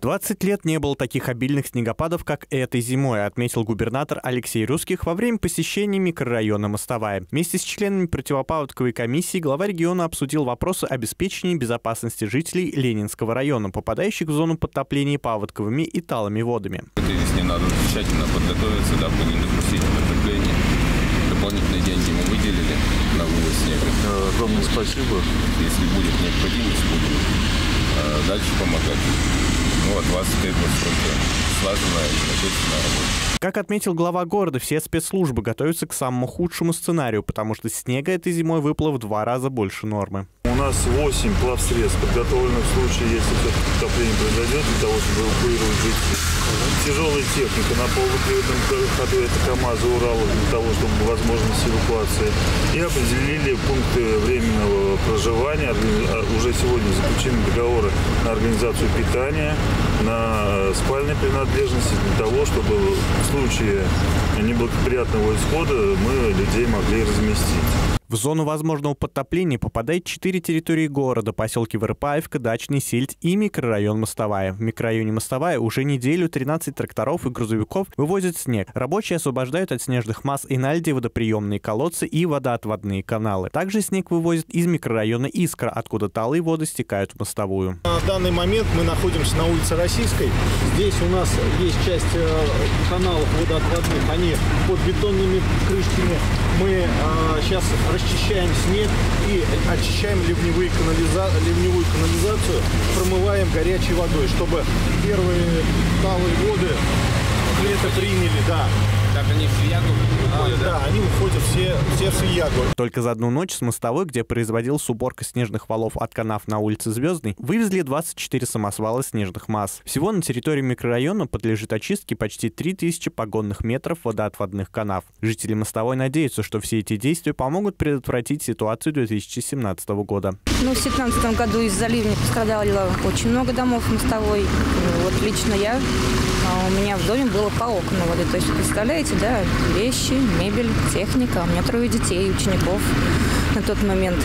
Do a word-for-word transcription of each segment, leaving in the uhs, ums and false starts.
двадцать лет не было таких обильных снегопадов, как этой зимой, отметил губернатор Алексей Русских во время посещения микрорайона Мостовая. Вместе с членами противопаводковой комиссии глава региона обсудил вопросы обеспечения безопасности жителей Ленинского района, попадающих в зону подтопления паводковыми и талыми водами. Этой весне надо тщательно подготовиться, дабы не допустить потопления. Дополнительные деньги мы выделили на вывоз снега. Огромное спасибо. Если будет необходимость, будем э, дальше помогать. Ну, от вас требуется только слаженная и ответственная работа. Как отметил глава города, все спецслужбы готовятся к самому худшему сценарию, потому что снега этой зимой выпало в два раза больше нормы. У нас восемь плавсредств подготовлено в случае, если все-таки потопление произойдет, для того, чтобы эвакуировать жителей. Тяжелая техника на полуприводном ходу, это КАМАЗы, Уралы, для того, чтобы была возможность эвакуации. И определили пункты временного проживания. Уже сегодня заключены договоры на организацию питания, на спальные принадлежности, для того, чтобы в случае неблагоприятного исхода мы людей могли разместить. В зону возможного подтопления попадает четыре территории города: поселки Вырыпаевка, Дачный, Сельдь и микрорайон Мостовая. В микрорайоне Мостовая уже неделю тринадцать тракторов и грузовиков вывозят снег. Рабочие освобождают от снежных масс и наледи водоприемные колодцы и водоотводные каналы. Также снег вывозят из микрорайона Искра, откуда талые воды стекают в Мостовую. На данный момент мы находимся на улице Российской. Здесь у нас есть часть каналов водоотводных, они под бетонными крышками. Мы э, сейчас расчищаем снег и очищаем ливневые канализа... ливневую канализацию, промываем горячей водой, чтобы первые талые воды это приняли, да. Так они в Свиягу уходят, да? Да, они уходят все, все в Свиягу. Только за одну ночь с Мостовой, где производилась уборка снежных валов от канав на улице Звездной, вывезли двадцать четыре самосвала снежных масс. Всего на территории микрорайона подлежит очистке почти три тысячи погонных метров водоотводных канав. Жители Мостовой надеются, что все эти действия помогут предотвратить ситуацию две тысячи семнадцатого года. Ну, в две тысячи семнадцатом году из-за ливня пострадало очень много домов в Мостовой. Вот лично я, у меня в доме было по окна воды. То есть, представляете, да, вещи, мебель, техника. У меня трое детей, учеников на тот момент.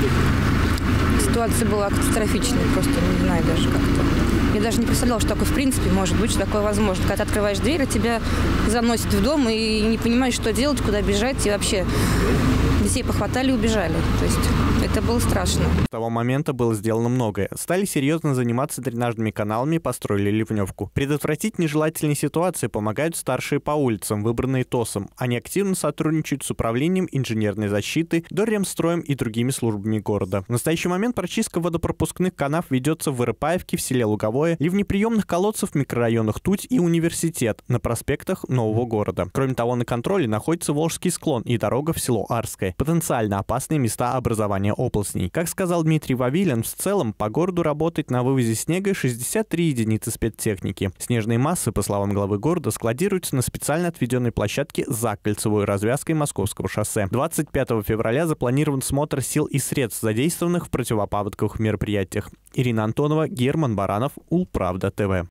Ситуация была катастрофичной, просто не знаю даже как-то. Я даже не представляла, что такое в принципе может быть, что такое возможно. Когда ты открываешь дверь, и тебя заносят в дом, и не понимаешь, что делать, куда бежать, и вообще детей похватали и убежали. То есть это было страшно. С того момента было сделано многое. Стали серьезно заниматься дренажными каналами, построили ливневку. Предотвратить нежелательные ситуации помогают старшие по улицам, выбранные ТОСом. Они активно сотрудничают с управлением инженерной защиты, Дорремстроем и другими службами города. В настоящий момент прочистка водопропускных канав ведется в Вырыпаевке, в селе Луговое, ливнеприемных колодцев в микрорайонах Туть и Университет, на проспектах Нового города. Кроме того, на контроле находится Волжский склон и дорога в село Арское. Потенциально опасные места образования оползней. Как сказал Дмитрий Вавилин, в целом по городу работает на вывозе снега шестьдесят три единицы спецтехники. Снежные массы, по словам главы города, складируются на специально отведенной площадке за кольцевой развязкой Московского шоссе. двадцать пятого февраля запланирован смотр сил и средств, задействованных в противопаводковых мероприятиях. Ирина Антонова, Герман Баранов, Улправда ТВ.